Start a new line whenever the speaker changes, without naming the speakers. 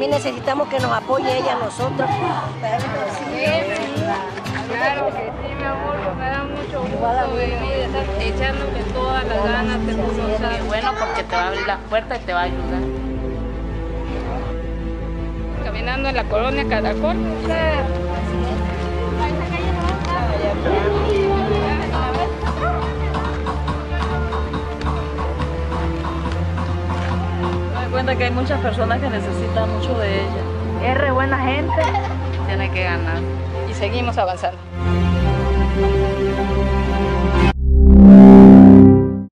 también necesitamos que nos apoye ella a nosotros.
Claro que sí, mi amor, me da mucho gusto venir, estar echándole todas las ganas de cosas.
Bueno, porque te va a abrir la puerta y te va a ayudar.
Caminando en la colonia Caracol,
Me doy cuenta que hay muchas personas que necesitan mucho de ella.
es re buena gente.
Tiene que ganar.
Y seguimos avanzando.